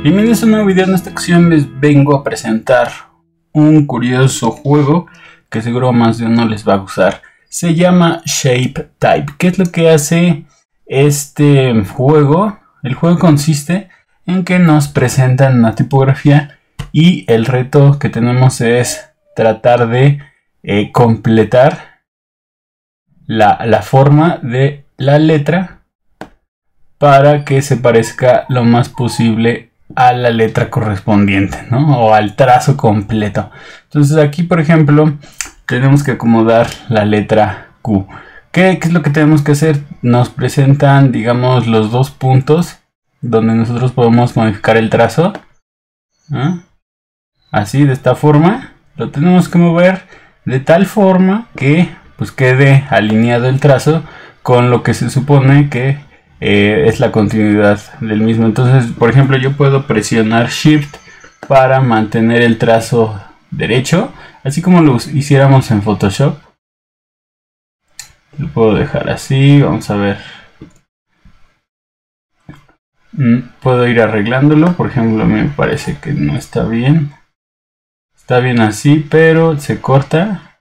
Bienvenidos a un nuevo video. En esta ocasión les vengo a presentar un curioso juego que seguro a más de uno les va a gustar. Se llama Shape Type. ¿Qué es lo que hace este juego? El juego consiste en que nos presentan una tipografía y el reto que tenemos es tratar de completar la forma de la letra para que se parezca lo más posible a la letra correspondiente, ¿no? O al trazo completo. Entonces aquí, por ejemplo, tenemos que acomodar la letra Q. ¿Qué es lo que tenemos que hacer? Nos presentan, digamos, los dos puntos donde nosotros podemos modificar el trazo, ¿no? Así, de esta forma. Lo tenemos que mover de tal forma que pues quede alineado el trazo con lo que se supone que es la continuidad del mismo. Entonces, por ejemplo, yo puedo presionar Shift para mantener el trazo derecho, así como lo hiciéramos en Photoshop. Lo puedo dejar así, vamos a ver. Puedo ir arreglándolo, por ejemplo, a mí me parece que no está bien. Está bien así, pero se corta.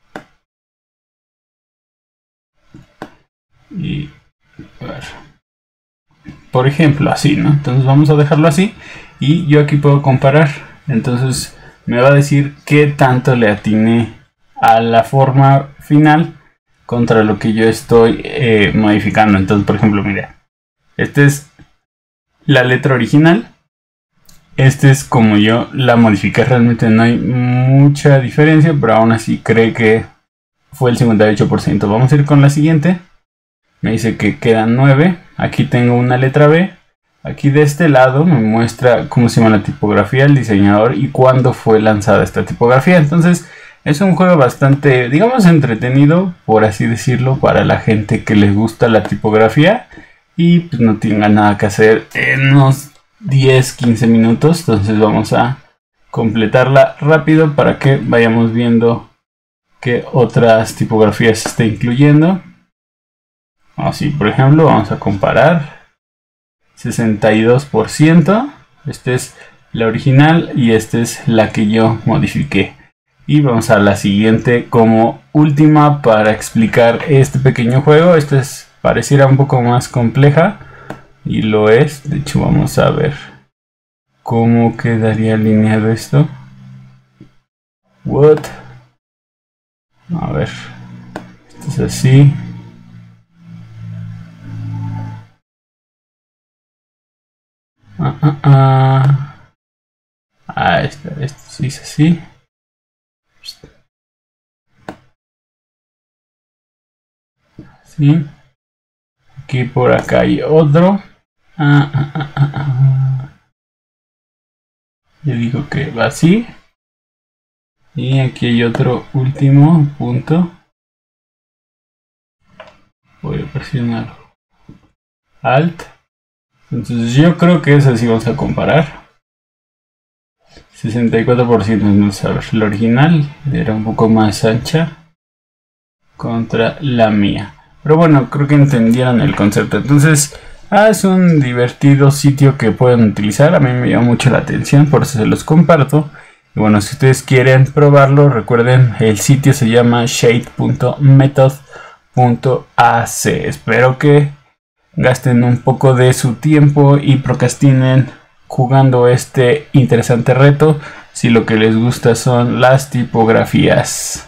Y a ver. Por ejemplo, así, ¿no? Entonces vamos a dejarlo así. Y yo aquí puedo comparar. Entonces me va a decir qué tanto le atiné a la forma final contra lo que yo estoy modificando. Entonces, por ejemplo, mira. Esta es la letra original. Este es como yo la modifiqué. Realmente no hay mucha diferencia, pero aún así cree que fue el 58%. Vamos a ir con la siguiente. Me dice que quedan 9. Aquí tengo una letra B. Aquí de este lado me muestra cómo se llama la tipografía, el diseñador y cuándo fue lanzada esta tipografía. Entonces es un juego bastante, digamos, entretenido, por así decirlo, para la gente que les gusta la tipografía y pues no tenga nada que hacer en unos 10-15 minutos. Entonces vamos a completarla rápido para que vayamos viendo qué otras tipografías se está incluyendo. Así, por ejemplo, vamos a comparar. 62%. Esta es la original y esta es la que yo modifiqué. Y vamos a la siguiente como última para explicar este pequeño juego. Esta pareciera un poco más compleja y lo es. De hecho, vamos a ver cómo quedaría alineado esto. What? A ver. Esto es así. Esto sí es así. Sí. Aquí por acá hay otro. Yo digo que va así. Y aquí hay otro último punto. Voy a presionar Alt. Entonces yo creo que es así, vamos a comparar. 64%, entonces a ver, la original era un poco más ancha contra la mía. Pero bueno, creo que entendieron el concepto. Entonces es un divertido sitio que pueden utilizar. A mí me llama mucho la atención, por eso se los comparto. Y bueno, si ustedes quieren probarlo, recuerden, el sitio se llama shade.method.ac. Espero que gasten un poco de su tiempo y procrastinen jugando este interesante reto si lo que les gusta son las tipografías.